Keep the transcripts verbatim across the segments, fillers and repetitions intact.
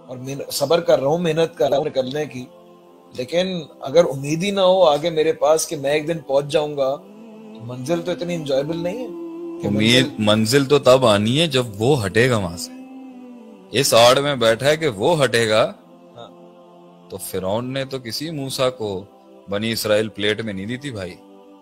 اور صبر کر رہا ہوں، محنت کر رہا ہوں کرنے کی، لیکن اگر امید ہی نہ ہو آگے میرے پاس کہ میں ایک دن پہنچ جاؤں گا، منزل تو اتنی انجوائبل نہیں ہے. امید منزل تو تب آنی ہے جب وہ ہٹے گا وہاں سے. اس آڑ میں بیٹھا ہے کہ وہ ہٹے گا. تو فرعون نے تو کسی موسیٰ کو بنی اسرائیل پلیٹ میں نہیں دی تھی بھائی،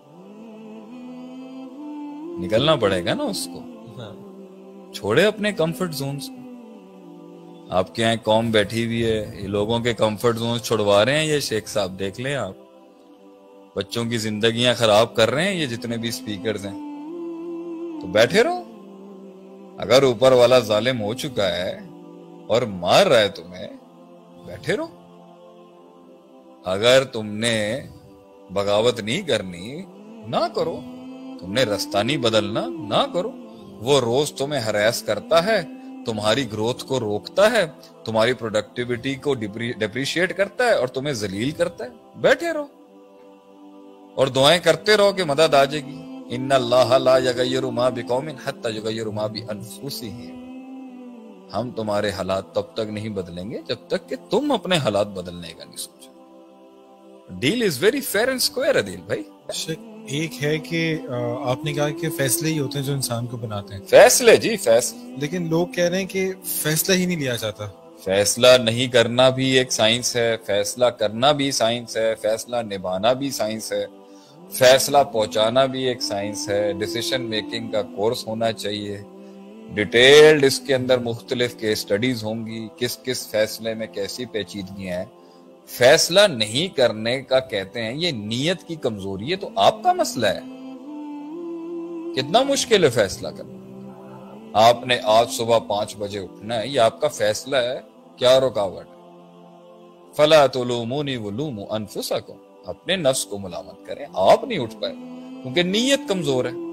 نکلنا پڑے گا نا اس کو. چھوڑے اپنے کمفرٹ زونز. آپ کے یہاں قوم بیٹھی ہوئی ہے، یہ لوگوں کے کمفرٹ زونز چھڑوا رہے ہیں یہ شیخ صاحب، دیکھ لیں آپ. بچوں کی زندگیاں خراب کر رہے ہیں یہ جتنے بھی سپیکرز ہیں. تو بیٹھے رہو. اگر اوپر والا ظالم ہو چکا ہے اور مار رہا ہے تمہیں، بیٹھے رہو. اگر تم نے بغاوت نہیں کرنی، نہ کرو. تم نے رستہ نہیں بدلنا، نہ کرو. وہ روز تمہیں ہراس کرتا ہے، تمہاری گروتھ کو روکتا ہے، تمہاری پروڈکٹیوٹی کو ڈیپریشیٹ کرتا ہے اور تمہیں ذلیل کرتا ہے. بیٹھے رہو اور دعائیں کرتے رہو کہ مدد آ جائے گی. ان اللہ لا یغیر ما بقوم حتی یغیروا ما بانفسہم. ہم تمہارے حالات تب تک نہیں بدلیں گے جب تک کہ تم اپنے حالات بدلنے کا نہیں سوچو. Deal is very fair and square Adeel بھائی. ایک ہے کہ آپ نے کہا کہ فیصلے ہی ہوتے ہیں جو انسان کو بناتے ہیں. فیصلے جی فیصلے. لیکن لوگ کہہ رہے ہیں کہ فیصلہ ہی نہیں لیا جاتا. فیصلہ نہیں کرنا بھی ایک سائنس ہے، فیصلہ کرنا بھی سائنس ہے، فیصلہ نبھانا بھی سائنس ہے، فیصلہ پہنچانا بھی ایک سائنس ہے. ڈیسیشن میکنگ کا کورس ہونا چاہیے ڈیٹیلڈ. اس کے اندر مختلف کیس سٹڈیز ہوں گی، کس کس فیصلے میں کیسی پیچیدگیاں ہیں. فیصلہ نہیں کرنے کا کہتے ہیں یہ نیت کی کمزوری ہے. تو آپ کا مسئلہ ہے. کتنا مشکل ہے فیصلہ کرنا. آپ نے آج صبح پانچ بجے اٹھنا ہے، یہ آپ کا فیصلہ ہے. کیا رکاوٹ ہے؟ فَلَا تُلُومُونِي وَلُومُوا أَنفُسَكُمْ. اپنے نفس کو ملامت کریں. آپ نہیں اٹھ پائے کیونکہ نیت کمزور ہے.